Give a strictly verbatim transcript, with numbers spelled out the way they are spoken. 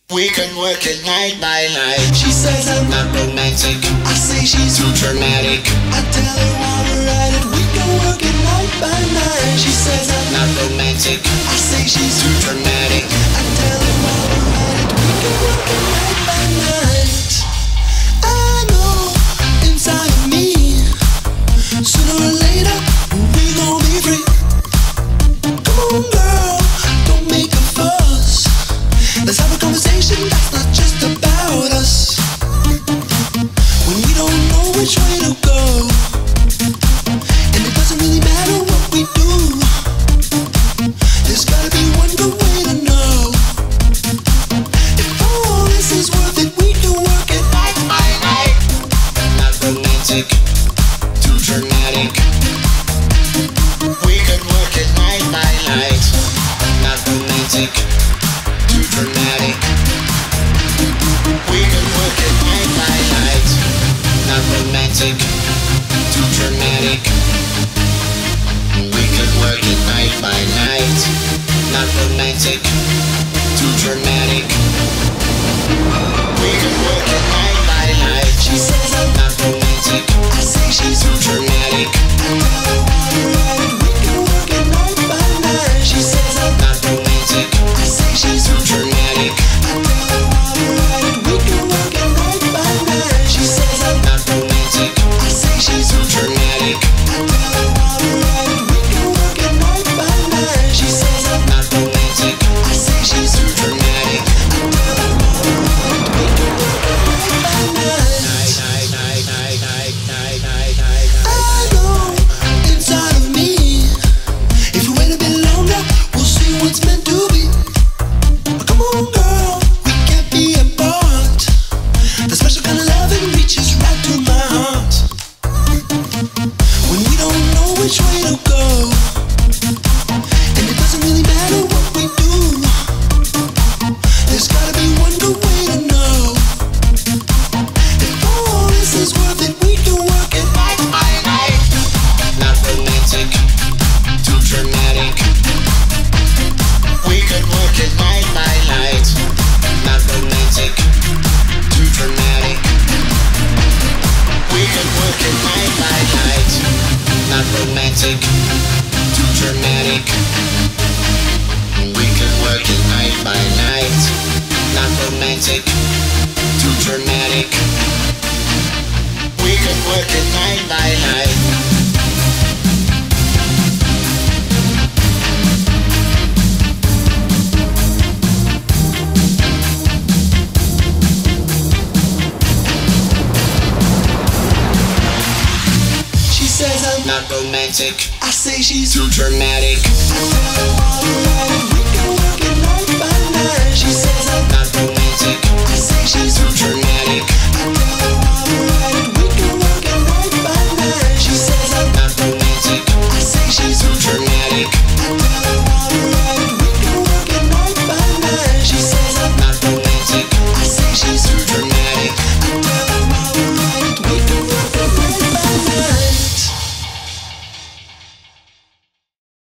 We can work it night by night. She says I'm not romantic. I say she's too dramatic. I tell her while we're at it, we can work it night by night. She says I'm not romantic. I say she's too dramatic. I tell her while we're at it, we can work it night by night. I know inside of me, sooner or later we gon' be free. Come on, girl, don't make a fuss. Let's have a conversation that's not just about us. When we don't know which way to go, and it doesn't really matter what we do, there's gotta be one good way to know. If all this is worth it, we can work it night by night. Not romantic, too dramatic. We can work it night by night. Not romantic, too dramatic. We can work it night by night. Not romantic, too dramatic. We can work it night by night. Not romantic, too dramatic. We can work it night by night. She says I'm not romantic. I say she's too dramatic. I tell her while we're at it, we can work it night by night. She says I'm not romantic. I say she's too dramatic. I tell her while we're at it, we can work it night by night. She says I'm not romantic. I say she's too dramatic. I tell her while we're at it, we can work it night by night. She says I'm not romantic. I say she's too dramatic. I tell her while we're at it, we can work it night by night. I know inside of me, if we wait a bit longer, we'll see what's meant to be. Come on, girl, we can't be apart. The special kind of loving reaches right to my heart. When we don't know which way to go, and it doesn't really matter what we do, there's gotta be one good way to know. If all this is worth it, we can work it night by night. Not romantic, too dramatic. We can work it night by night. Not romantic, too dramatic. We can work it night by night. Not romantic, too dramatic. We can work it night by night. Not romantic, too dramatic. We can work it night by night. She says I'm not romantic. I say she's too dramatic. I tell her while we're at